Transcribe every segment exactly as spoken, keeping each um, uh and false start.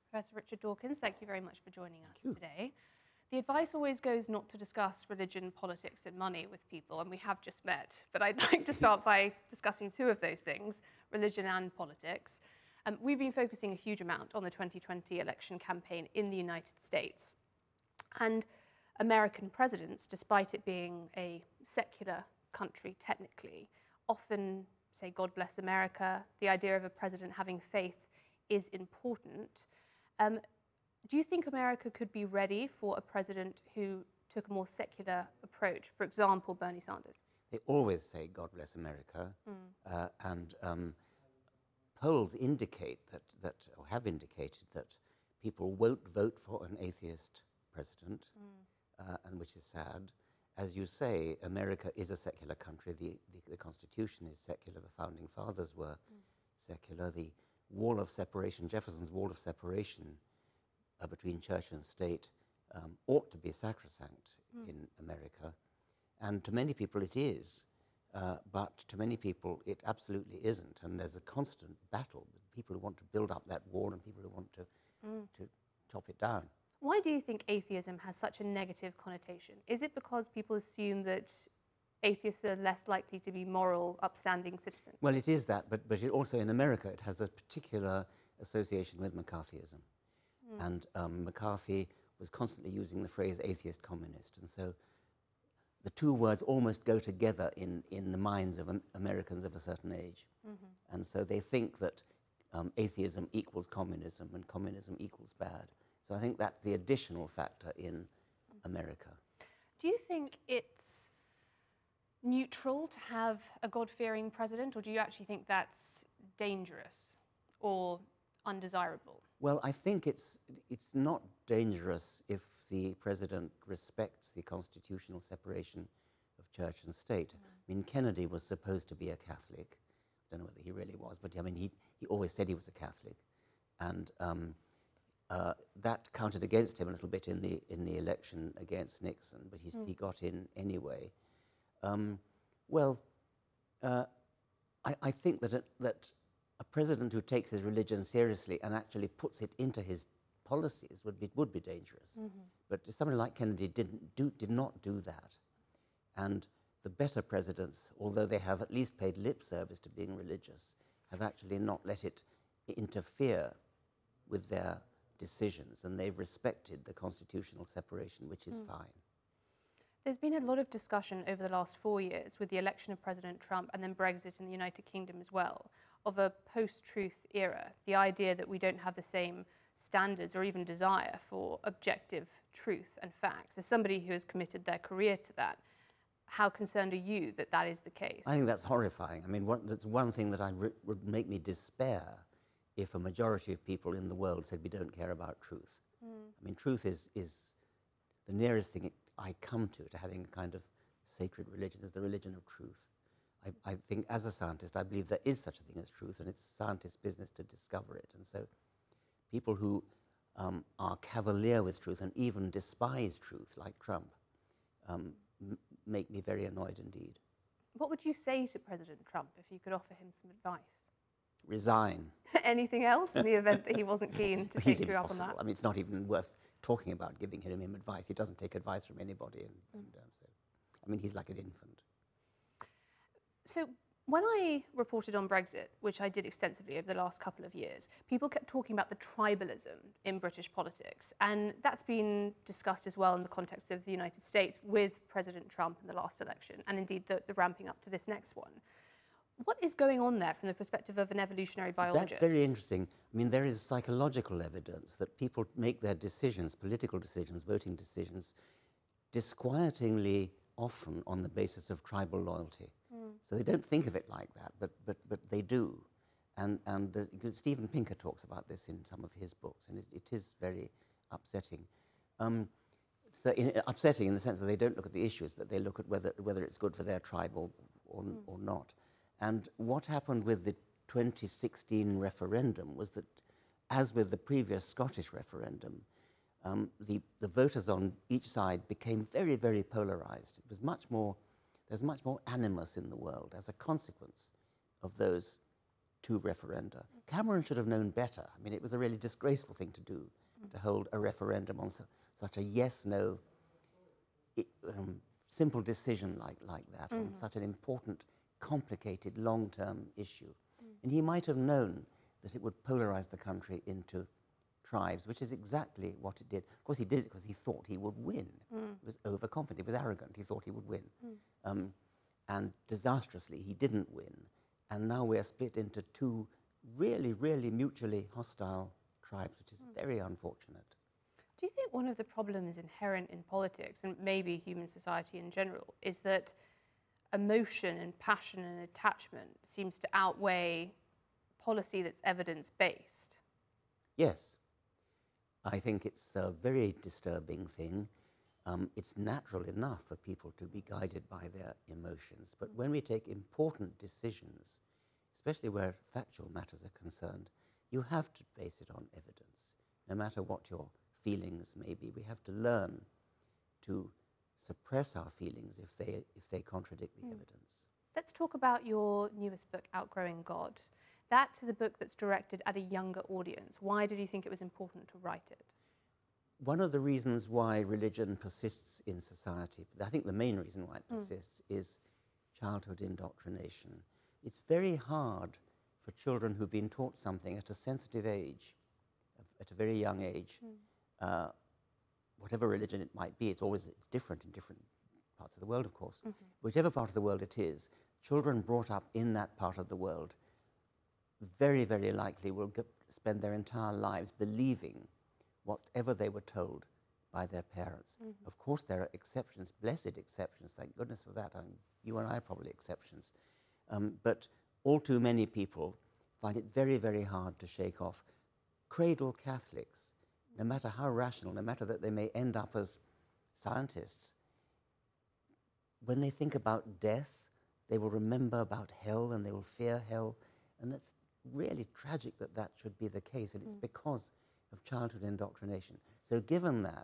Professor Richard Dawkins, thank you very much for joining us today. The advice always goes not to discuss religion, politics and money with people, and we have just met. But I'd like to start by discussing two of those things, religion and politics. Um, we've been focusing a huge amount on the twenty twenty election campaign in the United States. And American presidents, despite it being a secular country technically, often say, God bless America. The idea of a president having faith is important. Um, do you think America could be ready for a president who took a more secular approach? For example, Bernie Sanders. They always say, God bless America. Mm. Uh, and um, polls indicate that, that, or have indicated that people won't vote for an atheist president, mm. uh, and which is sad. As you say, America is a secular country. The, the, the Constitution is secular. The Founding Fathers were mm. secular. The wall of separation, Jefferson's wall of separation uh, between church and state um, ought to be sacrosanct mm. in America. And to many people it is, uh, but to many people it absolutely isn't. And there's a constant battle with people who want to build up that wall and people who want to, mm. to top it down. Why do you think atheism has such a negative connotation? Is it because people assume that atheists are less likely to be moral, upstanding citizens? Well, it is that, but, but it also in America it has a particular association with McCarthyism. Mm. And um, McCarthy was constantly using the phrase atheist communist. And so the two words almost go together in, in the minds of um, Americans of a certain age. Mm-hmm. And so they think that um, atheism equals communism and communism equals bad. So I think that's the additional factor in America. Do you think it's neutral to have a God-fearing president, or do you actually think that's dangerous or undesirable? Well, I think it's, it's not dangerous if the president respects the constitutional separation of church and state. Mm. I mean, Kennedy was supposed to be a Catholic. I don't know whether he really was, but I mean, he, he always said he was a Catholic. And um, Uh, that counted against him a little bit in the in the election against Nixon, but he's, mm. he got in anyway. Um, well, uh, I, I think that a, that a president who takes his religion seriously and actually puts it into his policies would be would be dangerous. Mm-hmm. But somebody like Kennedy didn't do did not do that, and the better presidents, although they have at least paid lip service to being religious, have actually not let it interfere with their decisions, and they've respected the constitutional separation, which is mm. fine. There's been a lot of discussion over the last four years with the election of President Trump and then Brexit in the United Kingdom as well, of a post-truth era, the idea that we don't have the same standards or even desire for objective truth and facts. As somebody who has committed their career to that, how concerned are you that that is the case? I think that's horrifying. I mean, one, that's one thing that I re- would make me despair if a majority of people in the world said we don't care about truth. Mm. I mean, truth is, is the nearest thing I come to, to having a kind of sacred religion, is the religion of truth. I, I think as a scientist, I believe there is such a thing as truth, and it's scientists' business to discover it. And so people who um, are cavalier with truth and even despise truth, like Trump, um, m- make me very annoyed indeed. What would you say to President Trump if you could offer him some advice? Resign. Anything else in the event that he wasn't keen to take you up on that? I mean, it's not even worth talking about giving him advice. He doesn't take advice from anybody. And, mm. and um, so, I mean, he's like an infant. So when I reported on Brexit, which I did extensively over the last couple of years, people kept talking about the tribalism in British politics. And that's been discussed as well in the context of the United States with President Trump in the last election, and indeed the, the ramping up to this next one. What is going on there from the perspective of an evolutionary biologist? That's very interesting. I mean, there is psychological evidence that people make their decisions, political decisions, voting decisions, disquietingly often on the basis of tribal loyalty. Mm. So they don't think of it like that, but but but they do. And and the, Steven Pinker talks about this in some of his books, and it, it is very upsetting. Um, so in, upsetting in the sense that they don't look at the issues, but they look at whether whether it's good for their tribe or or, mm. or not. And what happened with the twenty sixteen referendum was that, as with the previous Scottish referendum, um, the, the voters on each side became very, very polarized. It was much more, there's much more animus in the world as a consequence of those two referenda. Cameron should have known better. I mean, it was a really disgraceful thing to do, to hold a referendum on su such a yes-no um, simple decision like, like that, mm-hmm. on such an important, complicated, long-term issue. Mm. And he might have known that it would polarize the country into tribes, which is exactly what it did. Of course, he did it because he thought he would win. Mm. He was overconfident, he was arrogant, he thought he would win. Mm. Um, and disastrously, he didn't win. And now we're split into two really, really mutually hostile tribes, which is mm. very unfortunate. Do you think one of the problems inherent in politics, and maybe human society in general, is that emotion and passion and attachment seems to outweigh policy that's evidence-based? Yes. I think it's a very disturbing thing. Um, it's natural enough for people to be guided by their emotions, but when we take important decisions, especially where factual matters are concerned, you have to base it on evidence. No matter what your feelings may be, we have to learn to suppress our feelings if they, if they contradict the mm. evidence. Let's talk about your newest book, Outgrowing God. That is a book that's directed at a younger audience. Why did you think it was important to write it? One of the reasons why religion persists in society, I think the main reason why it persists, mm. is childhood indoctrination. It's very hard for children who've been taught something at a sensitive age, at a very young age, mm. uh, whatever religion it might be. It's always it's different in different parts of the world, of course. Mm-hmm. Whichever part of the world it is, children brought up in that part of the world very, very likely will get, spend their entire lives believing whatever they were told by their parents. Mm-hmm. Of course, there are exceptions, blessed exceptions, thank goodness for that. I mean, you and I are probably exceptions. Um, but all too many people find it very, very hard to shake off. Cradle Catholics, no matter how rational, no matter that they may end up as scientists, when they think about death, they will remember about hell and they will fear hell. And it's really tragic that that should be the case, and it's mm. because of childhood indoctrination. So given that,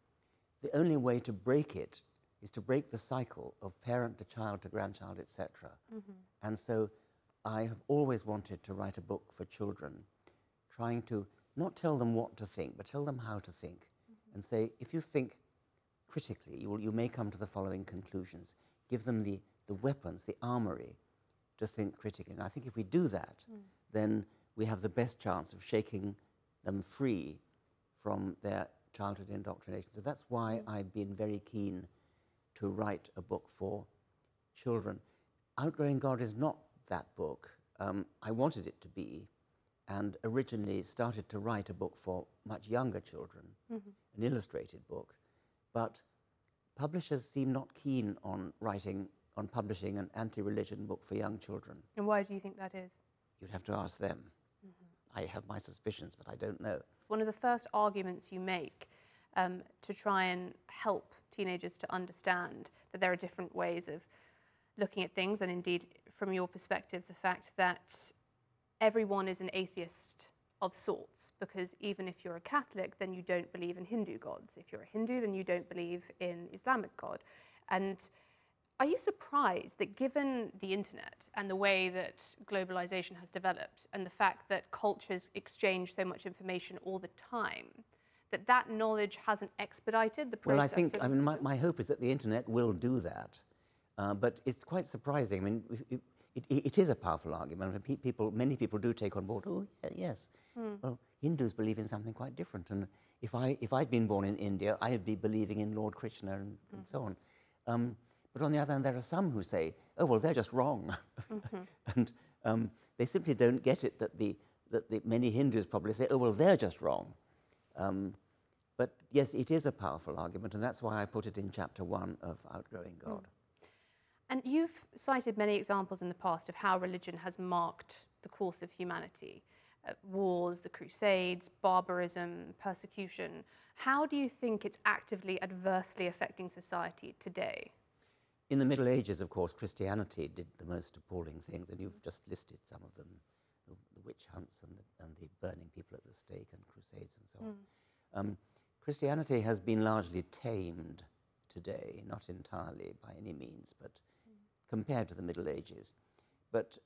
the only way to break it is to break the cycle of parent to child to grandchild, et cetera. Mm-hmm. And so I have always wanted to write a book for children, trying to not tell them what to think, but tell them how to think, mm-hmm. and say, if you think critically, you, will, you may come to the following conclusions. Give them the, the weapons, the armory, to think critically. And I think if we do that, mm. then we have the best chance of shaking them free from their childhood indoctrination. So that's why mm. I've been very keen to write a book for children. Outgrowing God is not that book. Um, I wanted it to be, and originally started to write a book for much younger children, mm-hmm. an illustrated book, but publishers seem not keen on writing on publishing an anti-religion book for young children. And why do you think that is? You'd have to ask them. Mm-hmm. I have my suspicions, but I don't know. One of the first arguments you make um, to try and help teenagers to understand that there are different ways of looking at things, and indeed, from your perspective, the fact that everyone is an atheist of sorts, because even if you're a Catholic, then you don't believe in Hindu gods. If you're a Hindu, then you don't believe in Islamic God. And are you surprised that given the internet and the way that globalization has developed and the fact that cultures exchange so much information all the time, that that knowledge hasn't expedited the process? Well, I think, I mean, my, my hope is that the internet will do that. Uh, but it's quite surprising. I mean, it, it, it is a powerful argument. Pe people, many people do take on board, oh, yeah, yes, mm. well, Hindus believe in something quite different. And if, I, if I'd been born in India, I'd be believing in Lord Krishna and, mm-hmm. and so on. Um, But on the other hand, there are some who say, oh, well, they're just wrong. Mm-hmm. And um, they simply don't get it that the, that the many Hindus probably say, oh, well, they're just wrong. Um, but yes, it is a powerful argument, and that's why I put it in chapter one of Outgrowing God. Mm. And you've cited many examples in the past of how religion has marked the course of humanity. Uh, wars, the Crusades, barbarism, persecution. How do you think it's actively adversely affecting society today? In the Middle Ages, of course, Christianity did the most appalling things, and you've just listed some of them, the, the witch hunts and the, and the burning people at the stake and crusades and so on. Mm. Um, Christianity has been largely tamed today, not entirely by any means, but mm. compared to the Middle Ages. But uh,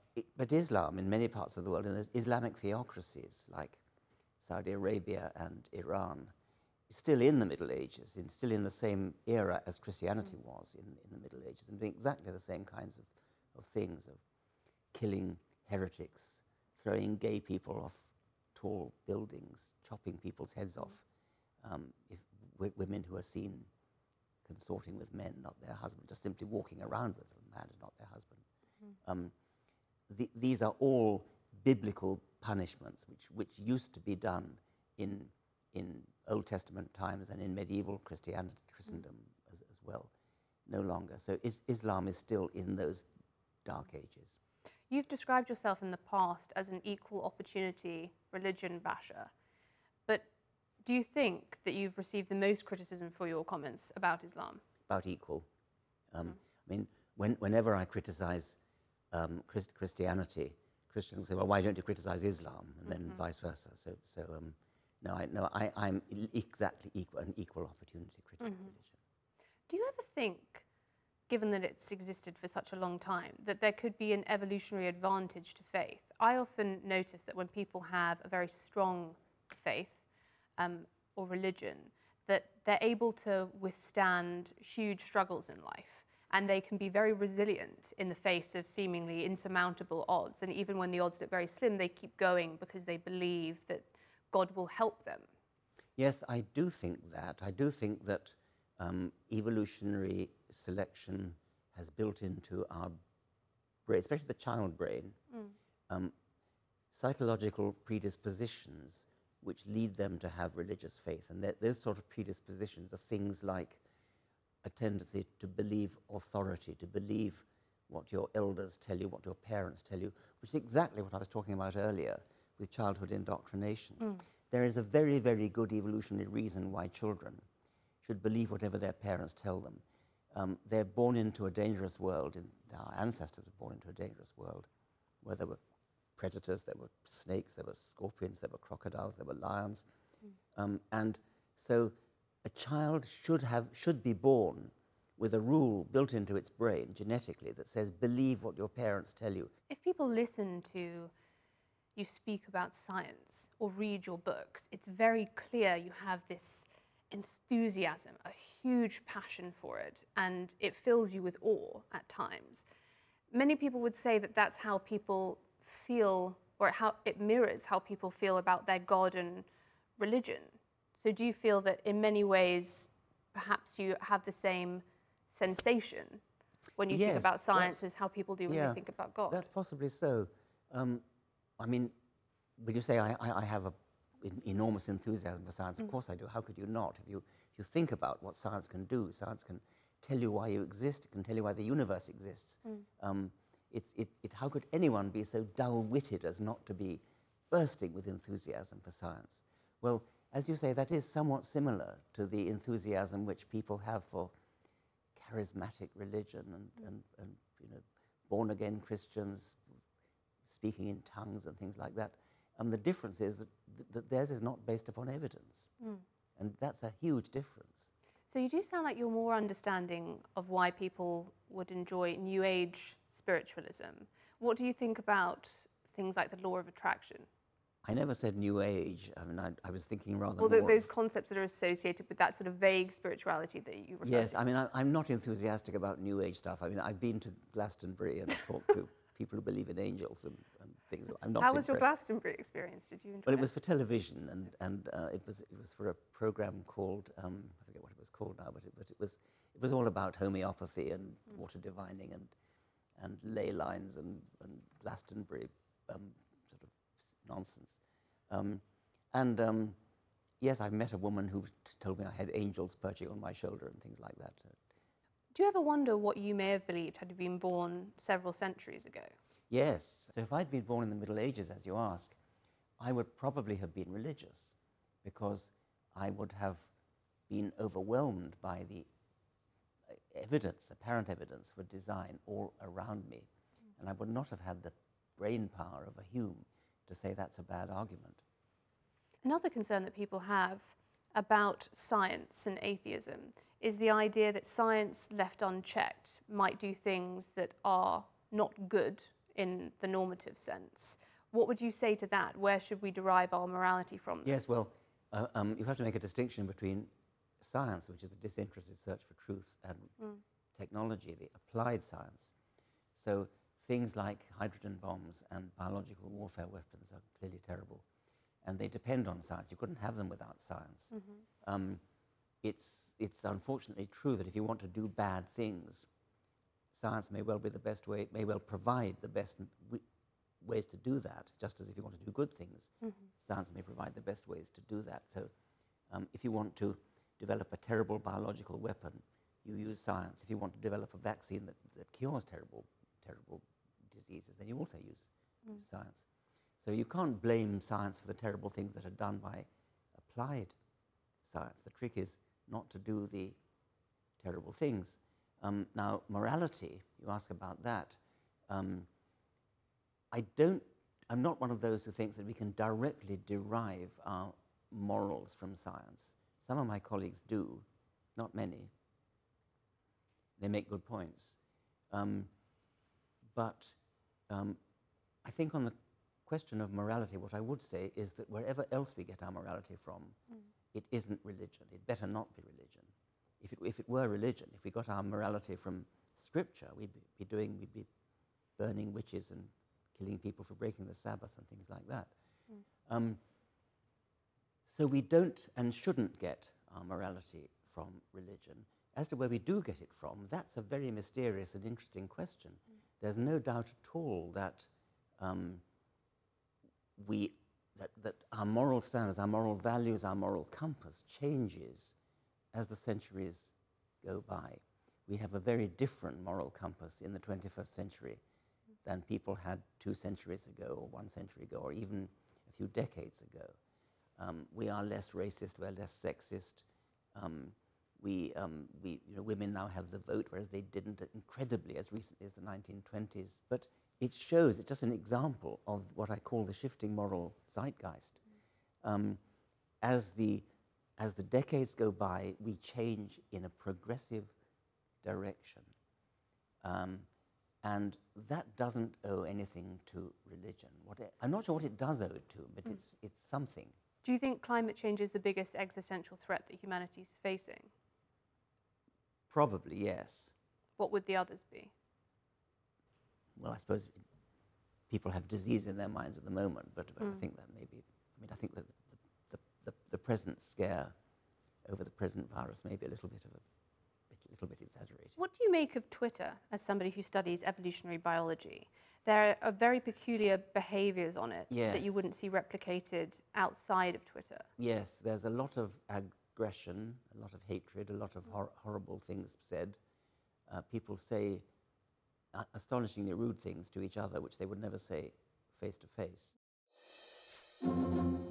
it, but Islam, in many parts of the world, and there's Islamic theocracies like Saudi Arabia and Iran, is still in the Middle Ages, and still in the same era as Christianity mm. was in, in the Middle Ages, and doing exactly the same kinds of, of things, of killing heretics, throwing gay people off tall buildings, chopping people's heads mm. off, um, if w women who are seen consorting with men, not their husband, just simply walking around with them, man and not their husband. Mm. Um, the, these are all biblical punishments, which, which used to be done in, in Old Testament times and in medieval Christianity, Christendom mm. as, as well, no longer. So is, Islam is still in those dark ages. You've described yourself in the past as an equal opportunity religion basher, but do you think that you've received the most criticism for your comments about Islam? About equal. Um, mm. I mean, when, whenever I criticize um, Christ Christianity, Christians say, well, why don't you criticize Islam? And then mm-hmm. vice versa. So, so um, no, I, no I, I'm exactly equal, an equal opportunity critic mm-hmm. of religion. Do you ever think, given that it's existed for such a long time, that there could be an evolutionary advantage to faith? I often notice that when people have a very strong faith um, or religion, that they're able to withstand huge struggles in life, and they can be very resilient in the face of seemingly insurmountable odds. And even when the odds look very slim, they keep going because they believe that God will help them. Yes, I do think that. I do think that um, evolutionary selection has built into our brain, especially the child brain, mm. um, psychological predispositions which lead them to have religious faith. And that those sort of predispositions are things like a tendency to believe authority, to believe what your elders tell you, what your parents tell you, which is exactly what I was talking about earlier with childhood indoctrination. Mm. There is a very, very good evolutionary reason why children should believe whatever their parents tell them. Um, they're born into a dangerous world, and our ancestors were born into a dangerous world where there were predators, there were snakes, there were scorpions, there were crocodiles, there were lions. Mm. Um, and so a child should, have, should be born with a rule built into its brain genetically that says, believe what your parents tell you. If people listen to you speak about science or read your books, it's very clear you have this enthusiasm, a huge passion for it, and it fills you with awe at times. Many people would say that that's how people feel, or how it mirrors how people feel about their God and religion. So do you feel that in many ways, perhaps you have the same sensation when you yes, think about science as how people do when yeah, they think about God? That's possibly so. Um, I mean, when you say I, I, I have an enormous enthusiasm for science, mm. of course I do. How could you not? If you, if you think about what science can do, science can tell you why you exist, it can tell you why the universe exists. Mm. Um, it, it, it, how could anyone be so dull-witted as not to be bursting with enthusiasm for science? Well, as you say, that is somewhat similar to the enthusiasm which people have for charismatic religion and, mm. and, and you know, born-again Christians speaking in tongues and things like that. And the difference is that, th that theirs is not based upon evidence. Mm. And that's a huge difference. So you do sound like you're more understanding of why people would enjoy New Age spiritualism. What do you think about things like the law of attraction? I never said New Age. I mean, I, I was thinking rather well, more... Well, those concepts that are associated with that sort of vague spirituality that you refer yes, to. Yes, I mean, I, I'm not enthusiastic about New Age stuff. I mean, I've been to Glastonbury and talked to people who believe in angels and, and things. I'm not How was impressed. your Glastonbury experience? Did you enjoy Well, it? it was for television, and, and uh, it, was, it was for a program called, um, I forget what it was called now, but it, but it, was, it was all about homeopathy and mm. water divining and, and ley lines and, and Glastonbury um, sort of nonsense. Um, and um, yes, I met a woman who t told me I had angels perching on my shoulder and things like that. Do you ever wonder what you may have believed had you been born several centuries ago? Yes. So if I'd been born in the Middle Ages, as you ask, I would probably have been religious, because I would have been overwhelmed by the evidence, apparent evidence for design all around me. Mm. And I would not have had the brain power of a Hume to say that's a bad argument. Another concern that people have about science and atheism is the idea that science left unchecked might do things that are not good in the normative sense. What would you say to that? Where should we derive our morality from? Yes, well, uh, um, you have to make a distinction between science, which is the disinterested search for truth, and mm. technology, the applied science. So things like hydrogen bombs and biological warfare weapons are clearly terrible, and they depend on science. You couldn't have them without science. Mm-hmm. Um, it's, it's unfortunately true that if you want to do bad things, science may well be the best way, may well provide the best w- ways to do that, just as if you want to do good things, mm-hmm. science may provide the best ways to do that. So um, if you want to develop a terrible biological weapon, you use science. If you want to develop a vaccine that, that cures terrible, terrible diseases, then you also use, mm. use science. So you can't blame science for the terrible things that are done by applied science. The trick is not to do the terrible things. Um, now, morality, you ask about that. Um, I don't, I'm not one of those who thinks that we can directly derive our morals from science. Some of my colleagues do, not many. They make good points. Um, but um, I think on the question of morality, what I would say is that wherever else we get our morality from, mm. it isn't religion. It better not be religion. If it, if it were religion, if we got our morality from scripture, we'd be, be doing, we'd be burning witches and killing people for breaking the Sabbath and things like that. Mm. Um, so we don't and shouldn't get our morality from religion. As to where we do get it from, that's a very mysterious and interesting question. Mm. There's no doubt at all that um, we that, that our moral standards, our moral values, our moral compass changes as the centuries go by. We have a very different moral compass in the twenty-first century than people had two centuries ago, or one century ago, or even a few decades ago. Um, we are less racist, we're less sexist. Um, we, um, we, you know, women now have the vote, whereas they didn't incredibly as recently as the nineteen twenties. But it shows, it's just an example of what I call the shifting moral zeitgeist. Um, as the As the decades go by, we change in a progressive direction. Um, and that doesn't owe anything to religion. What it, I'm not sure what it does owe it to, but mm. it's, it's something. Do you think climate change is the biggest existential threat that humanity's facing? Probably, yes. What would the others be? Well, I suppose people have disease in their minds at the moment, but, but mm. I think that maybe, I mean, I think that the, the, the present scare over the present virus may be a little bit of a, a little bit exaggerated. What do you make of Twitter as somebody who studies evolutionary biology? There are very peculiar behaviors on it yes. that you wouldn't see replicated outside of Twitter. Yes, there's a lot of aggression, a lot of hatred, a lot of hor- horrible things said. Uh, people say uh, astonishingly rude things to each other, which they would never say face to face.